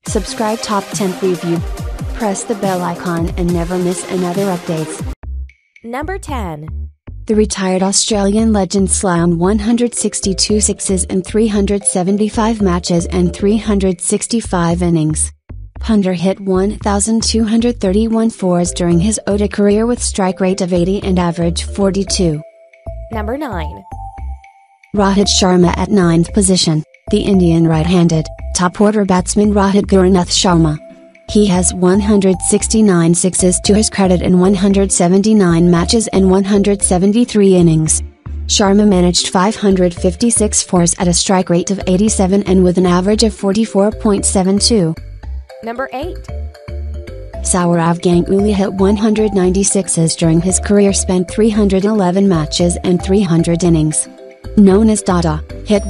Subscribe Top 10 Preview. Press the bell icon and never miss another updates. Number 10. The retired Australian legend slammed 162 sixes in 375 matches and 365 innings. Punter hit 1,231 fours during his ODI career with strike rate of 80 and average 42. Number 9. Rohit Sharma at 9th position, the Indian right-handed, top-order batsman Rohit Gurunath Sharma. He has 169 sixes to his credit in 179 matches and 173 innings. Sharma managed 556 fours at a strike rate of 87 and with an average of 44.72. Number 8. Sourav Ganguly hit 196s during his career, spent 311 matches and 300 innings. Known as Dada, hit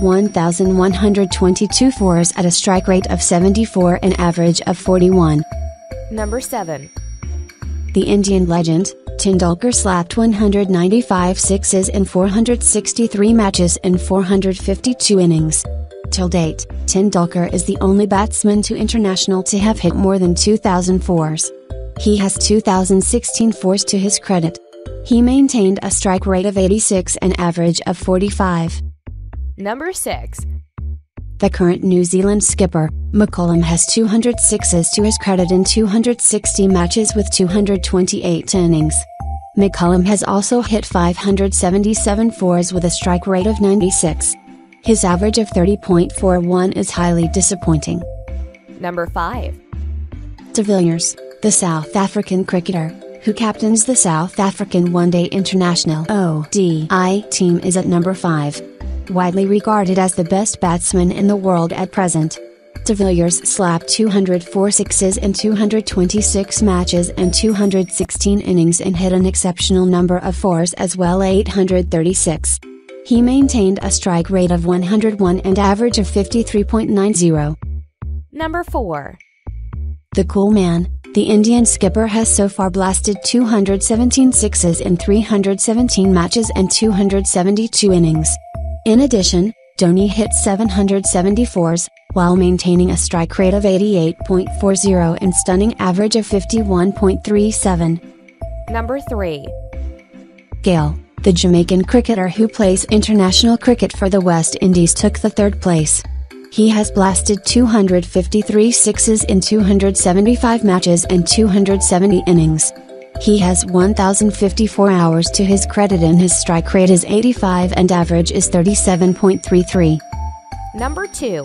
1,122 fours at a strike rate of 74 and average of 41. Number 7. The Indian legend, Tendulkar slapped 195 sixes in 463 matches and 452 innings. Till date, Tendulkar is the only batsman to international to have hit more than 2,000 fours. He has 2,016 fours to his credit. He maintained a strike rate of 86 and average of 45. Number 6. The current New Zealand skipper, McCullum, has 206s to his credit in 260 matches with 228 innings. McCullum has also hit 577 fours with a strike rate of 96. His average of 30.41 is highly disappointing. Number 5. De Villiers, the South African cricketer, who captains the South African One-Day International ODI team, is at number 5. Widely regarded as the best batsman in the world at present, De Villiers slapped 204 sixes in 226 matches and 216 innings and hit an exceptional number of fours as well, 836. He maintained a strike rate of 101 and average of 53.90. Number 4. The Cool Man, the Indian skipper, has so far blasted 217 sixes in 317 matches and 272 innings. In addition, Dhoni hit 774s, while maintaining a strike rate of 88.40 and stunning average of 51.37. Number 3. Gale, the Jamaican cricketer who plays international cricket for the West Indies, took the 3rd place. He has blasted 253 sixes in 275 matches and 270 innings. He has 1,054 hours to his credit and his strike rate is 85 and average is 37.33. Number 2.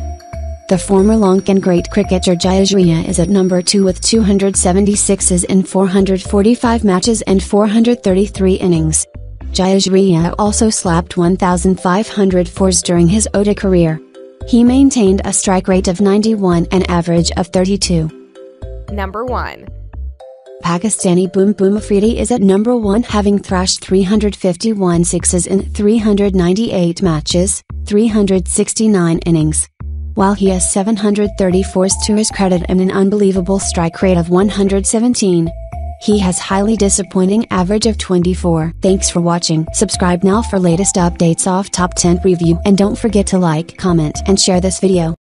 The former Lankan great cricketer Jayasuriya is at number 2 with 276s in 445 matches and 433 innings. Jayasuriya also slapped 1,500 fours during his ODI career. He maintained a strike rate of 91 and average of 32. Number 1. Pakistani Boom Boom Afridi is at number 1, having thrashed 351 sixes in 398 matches, 369 innings. While he has 730 fours to his credit and an unbelievable strike rate of 117. He has highly disappointing average of 24. Thanks for watching. Subscribe now for latest updates of Top 10 Preview and don't forget to like, comment and share this video.